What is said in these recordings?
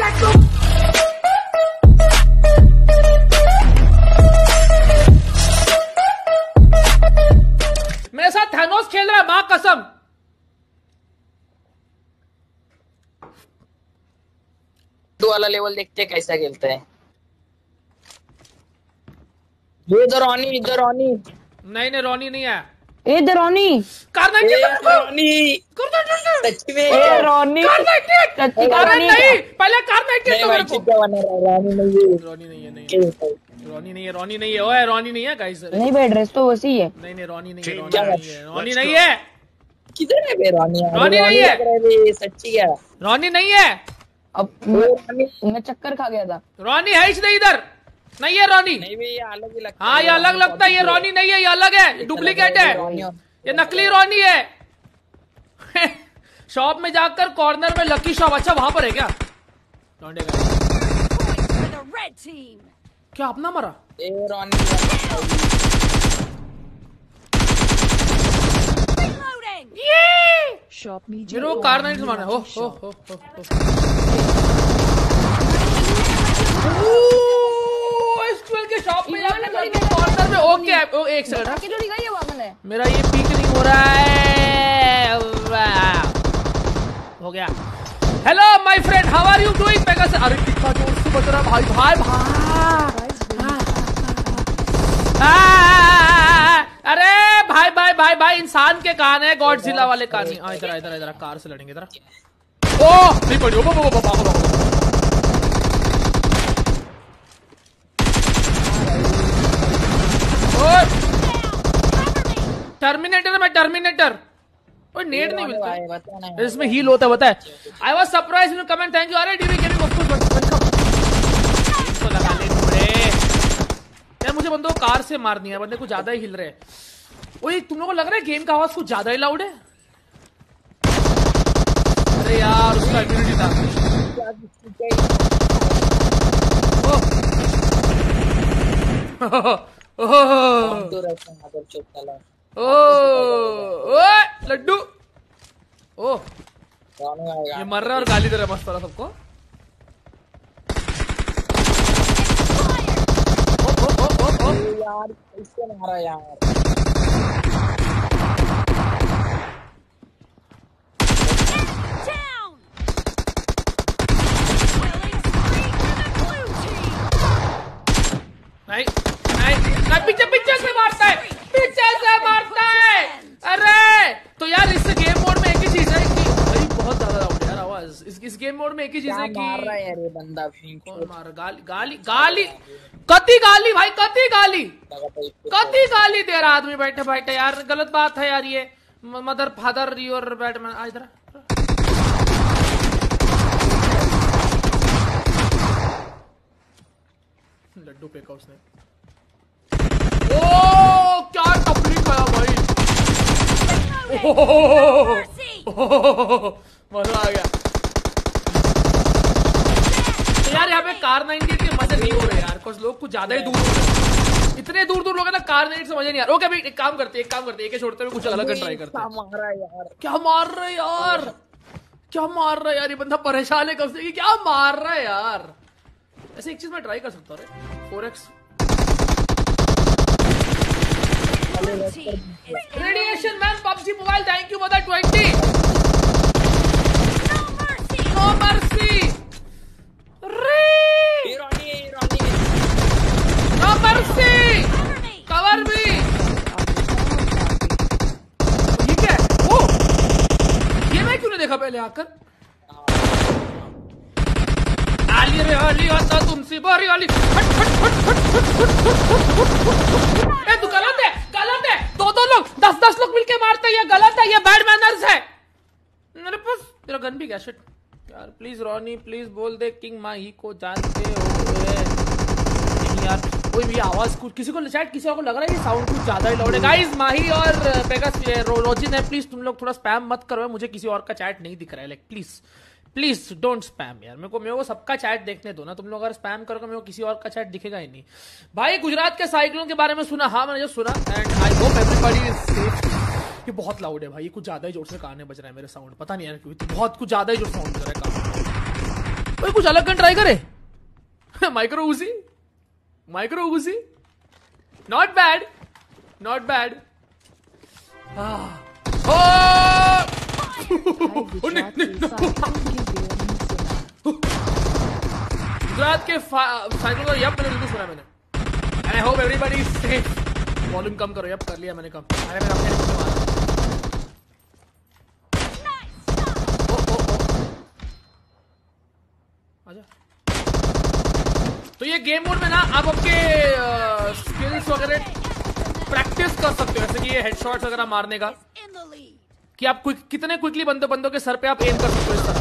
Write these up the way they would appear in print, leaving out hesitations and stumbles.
मेरे साथ थानोस खेल रहा है, मां कसम। वाला लेवल देखते कैसा खेलता है। इधर रॉनी नहीं रॉनी नहीं है। इधर रॉनी रॉनी सच में रॉनी नहीं पहले रॉनी नहीं है ओए, रॉनी नहीं है गाइस। नहीं भाई ड्रेस तो वैसी है। नहीं रॉनी नहीं है। किधर है बे रॉनी? रॉनी नहीं है, सच्ची है रॉनी नहीं है। अब मैं चक्कर खा गया था। रॉनी है नहीं इधर, नहीं है रॉनी। नहीं भी ये अलग ही लगता है। हाँ ये अलग लगता है, ये रॉनी नहीं है, ये अलग है, डुप्लीकेट है, ये नकली रॉनी है। शॉप में जाकर कॉर्नर में लकी शॉप, अच्छा वहां पर है क्या? क्या अपना मरा? रॉनी शॉप में मेरे कार नाइट मारना हो। S12 के शॉप में जाकर कॉर्नर में ओके। एक सेकंड, मेरा ये पीक नहीं हो रहा है। हो गया। Hello my friend, how are you doing? पेगास, अरे कितना जोर से बज रहा भाई भाई भाई। अरे भाई भाई भाई भाई, इंसान के कान है, गॉडजिला वाले कान नहीं। इधर इधर इधर कार से लड़ेंगे इधर। ओ नहीं पड़ी। टर्मिनेटर में टर्मिनेटर। ओए नेट नहीं मिलता है इसमें, हील होता है बताए। I was surprised in comment, thank you. अरे डीवी गेमिंग ऑफ कोर्स तो लगा ले थोड़े यार। मुझे बंदों को कार से मारनी है, बंदे कुछ ज्यादा ही हिल रहे हैं। ओए तुम लोगों को लग रहा है गेम का आवाज कुछ ज्यादा ही लाउड है? अरे यार उसका इम्यूनिटी था। लड्डू ओ ये मर रहा है और गाली दे रहा है मस्त वाला सबको। यार इससे मारा यार। नहीं पीछे से मारता है, पीछे से मारता है। अरे तो यार इस गेम मोड में एक ही चीज है कि भाई बहुत ज्यादा लाउड है यार आवाज। इस गेम मोड में एक ही चीज है कि मार रहा है यार ये बंदा। कौन मार रहा? गाली कती गाली भाई, कती गाली दे रहा आदमी बैठे बैठे यार। गलत बात है यार ये। Mother father your Batman. इधर लड्डू फेंका उसने। ओ क्या टपली खाया भाई। मजा आ गया यार। यहाँ पे कार 98 के मजे नहीं हो रहे यार, कुछ लोग कुछ ज्यादा ही दूर हो रहे। इतने दूर लोग है ना, कार 98 से मजे नहीं आ रहा। ओके अभी एक काम करते एक छोड़ते हुए कुछ अलग ट्राई करते हैं। क्या मार रहा है यार ये बंदा? परेशान है कब से कि क्या मार रहा है यार। ऐसे एक चीज मैं ट्राई कर सकता हूँ 4x radiation man PUBG mobile, thank you for the 20। No mercy no mercy cover भी। ठीक है ओ ये मैं क्यों नहीं देखा पहले आकर। आली आता तुमसे बारी आली। तू गलत है। दो लोग 10 लोग मिलके मारते हैं, ये गलत है, ये बैड मैनर्स है। मेरे पास तेरा गन भी क्या शिट यार। प्लीज रॉनी प्लीज बोल दे किंग माही को जानते हो यार। कोई भी आवाज कुछ किसी को शायद किसी को लग रहा है कि साउंड कुछ ज्यादा ही लाउड है। गाइस माही और पेगास रोजिन है, प्लीज तुम लोग थोड़ा स्पैम मत करो। मुझे किसी और का चैट नहीं दिख रहा है, लाइक प्लीज डोंट स्पैम यार। मेरे को सबका चैट देखने दो ना। तुम लोग अगर स्पैम करोगे मेरे को किसी और का चैट दिखेगा ही नहीं। भाई गुजरात के साइक्लोन के बारे में सुना? हाँ मैंने जो सुना and I hope everybody is safe. ये बहुत लाउड है भाई, ये कुछ ज्यादा ही जोर से कान में बज रहा है मेरे साउंड। पता नहीं यार क्यों बहुत कुछ ज्यादा ही जोर साउंड बज रहा है कान में। कोई कुछ अलग गन ट्राई करे। माइक्रो उसी नॉट बैड गुजरात के साइकिल का यप मैंने बिल्कुल सुना मैंने। I hope everybody is safe. Volume कम करो। यप कर लिया मैंने कम। अरे मैंने अपने को मारा। आजा। तो ये गेम मोड में ना आप आपके स्किल्स वगैरह प्रैक्टिस कर सकते हो, जैसे कि ये हेडशॉट्स वगैरह मारने का, कि आप कितने क्विकली बंदों के सर पे आप एम कर सकते हो इस तरह।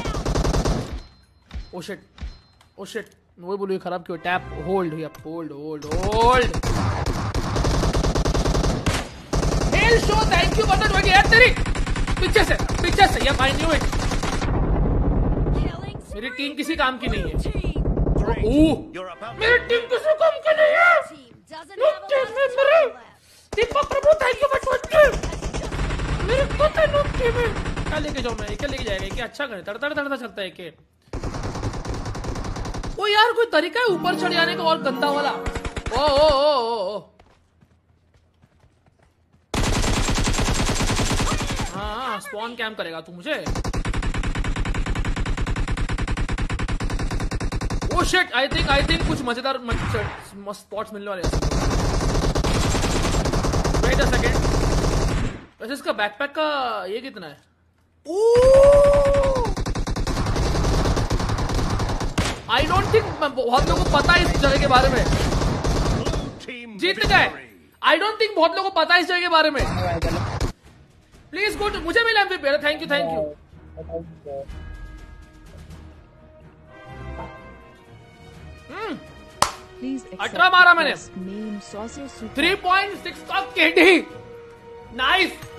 ओ शिट वही बोलूँ खराब क्यों। Tap hold hell show thank you button वही यार तेरी पीछे से यप आई न्यू इट। मेरी टीम किसी काम की नहीं है। मेरी टीम किसी काम की नहीं है। Deepak Prabhu thank you button. मेरे को तो नूब टीम है। क्या लेके जाऊं मैं? क्या लेके जाएगा? क्या अच्छा करे तड़तड़ चलता है के। ओ यार कोई तरीका है ऊपर चढ़ जाने का और गंदा वाला? ओ हाँ स्पॉन कैम्प करेगा तू मुझे। ओ शिट आई थिंक कुछ मजेदार स्पॉट्स मिलने वाले हैं। Wait a second. वैसे इसका बैकपैक का ये कितना है? आई डोंट थिंक बहुत लोगों को पता है इस जगह के बारे में। जीत गए। आई डोंट थिंक बहुत लोगों को पता है इस जगह के बारे में। प्लीज गुड मुझे मिला एमवीपी। थैंक यू 18 मारा मैंने। 3.6 का केडी। नाइस।